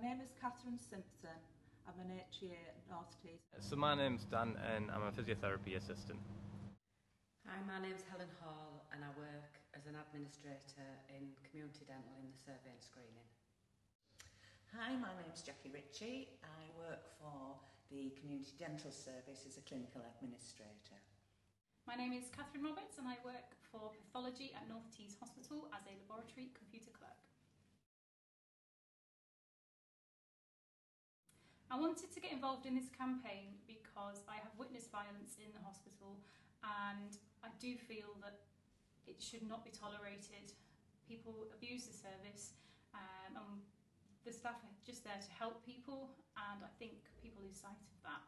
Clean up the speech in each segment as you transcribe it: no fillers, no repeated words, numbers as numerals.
name is Catherine Simpson. I'm an HA at North Tees. So my name's Dan and I'm a physiotherapy assistant. Hi, my name's Helen Hall and I work as an administrator in community dental in the survey and screening. Hi, my name's Jackie Ritchie. I work for the Community Dental Service as a clinical administrator. My name is Catherine Roberts and I work for pathology at North Tees Hospital as a laboratory computer clerk. I wanted to get involved in this campaign because I have witnessed violence in the hospital and I do feel that it should not be tolerated. People abuse the service and the staff are just there to help people, and I think people lose sight of that.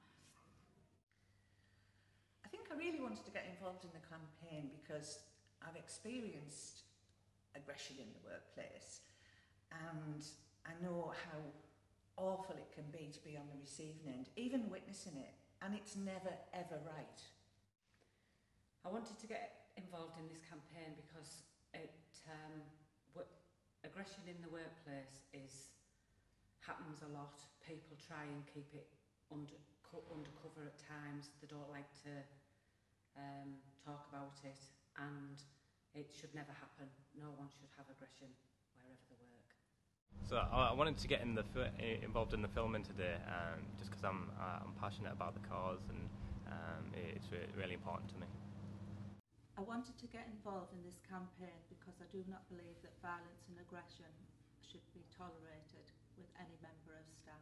I think I really wanted to get involved in the campaign because I've experienced aggression in the workplace and I know how awful it can be to be on the receiving end, even witnessing it, and it's never ever right. I wanted to get involved in this campaign because aggression in the workplace happens a lot. People try and keep it undercover at times. They don't like to talk about it, and it should never happen. No one should have aggression wherever they work. So I wanted to get involved in the filming today, just because I'm passionate about the cause and it's really important to me. I wanted to get involved in this campaign because I do not believe that violence and aggression should be tolerated with any member of staff.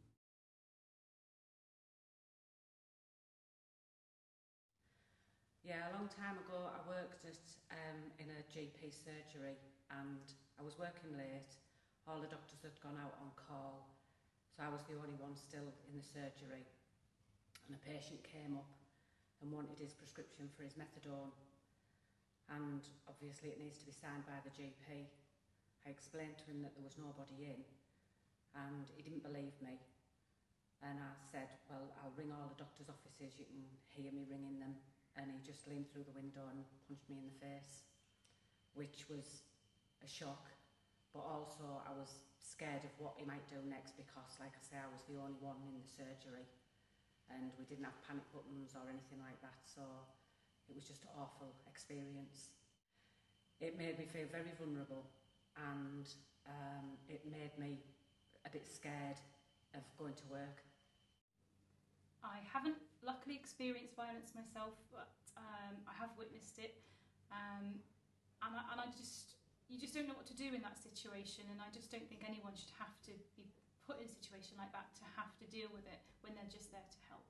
Yeah, a long time ago I worked in a GP surgery and I was working late. All the doctors had gone out on call, so I was the only one still in the surgery, and a patient came up and wanted his prescription for his methadone, and obviously it needs to be signed by the GP. I explained to him that there was nobody in and he didn't believe me, and I said, well, I'll ring all the doctors' offices, you can hear me ringing them, and he just leaned through the window and punched me in the face, which was a shock. But also I was scared of what he might do next because, like I say, I was the only one in the surgery and we didn't have panic buttons or anything like that, so it was just an awful experience. It made me feel very vulnerable and it made me a bit scared of going to work. I haven't luckily experienced violence myself, but I have witnessed it, and you just don't know what to do in that situation, and I just don't think anyone should have to be put in a situation like that to have to deal with it when they're just there to help.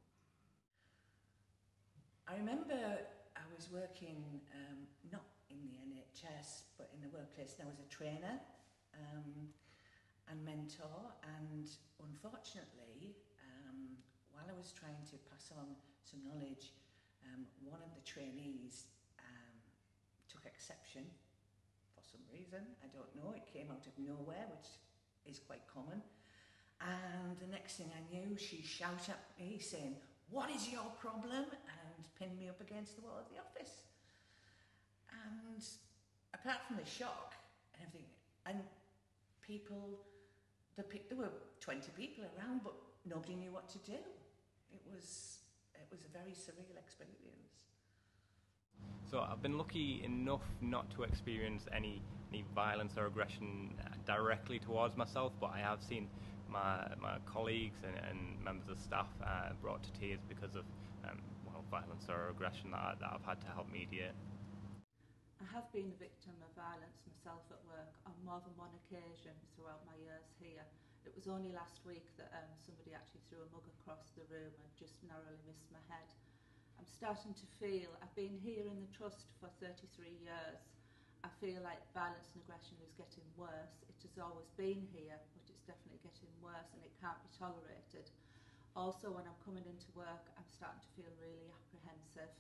I remember I was working not in the NHS but in the workplace now as a trainer and mentor, and unfortunately while I was trying to pass on some knowledge, one of the trainees took exception for some reason. I don't know, it came out of nowhere, which is quite common, and the next thing I knew she shouted at me saying, "What is your problem?" and pinned me up against the wall of the office. And apart from the shock and everything, and people, there were 20 people around but nobody knew what to do. It was a very surreal experience. So I've been lucky enough not to experience any violence or aggression directly towards myself, but I have seen my colleagues and members of staff brought to tears because of violence or aggression that I've had to help mediate. I have been a victim of violence myself at work on more than one occasion throughout my years here. It was only last week that somebody actually threw a mug across the room and just narrowly missed my head. I'm starting to feel, I've been here in the trust for 33 years, I feel like violence and aggression is getting worse. It has always been here, but it's definitely getting worse and it can't be tolerated. Also, when I'm coming into work, I'm starting to feel really apprehensive.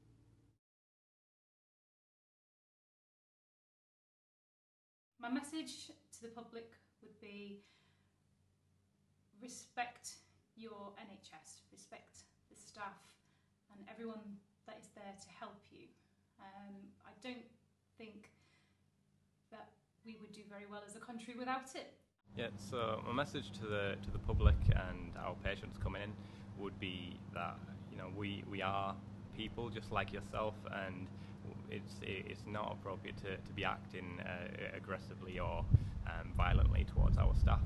My message to the public would be respect your NHS, respect the staff and everyone that is there to help you. I don't think that we would do very well as a country without it. Yeah, so my message to the public and our patients coming in would be that, you know, we are people just like yourself, and it's not appropriate to be acting aggressively or violently towards our staff.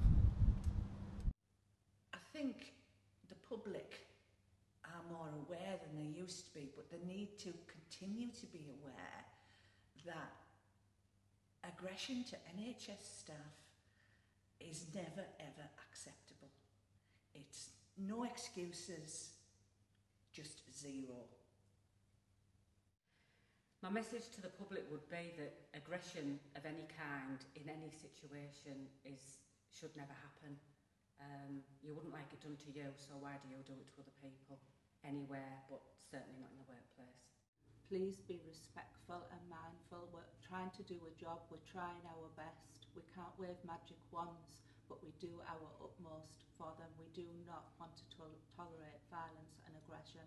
I think the public are more aware than they used to be, but they need to continue to be aware that aggression to NHS staff is never ever acceptable. It's no excuses, just zero. My message to the public would be that aggression of any kind in any situation should never happen. You wouldn't like it done to you, so why do you do it to other people? Anywhere, but certainly not in the workplace. Please be respectful and mindful. We're trying to do a job, we're trying our best. We can't wave magic wands, but we do our utmost for them. We do not want to tolerate violence and aggression.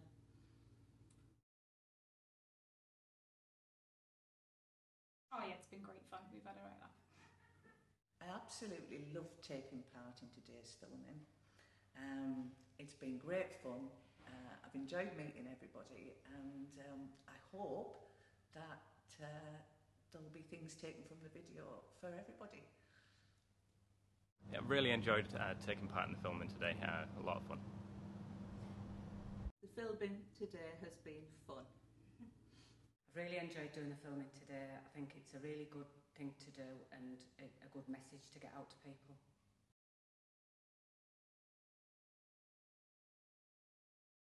Oh yeah, it's been great fun. We've had a right laugh. I absolutely loved taking part in today's filming. It's been great fun. I've enjoyed meeting everybody, and I hope that there'll be things taken from the video for everybody. Yeah, really enjoyed taking part in the filming today. A lot of fun. The filming today has been fun. I've really enjoyed doing the filming today. I think it's a really good thing to do and a good message to get out to people.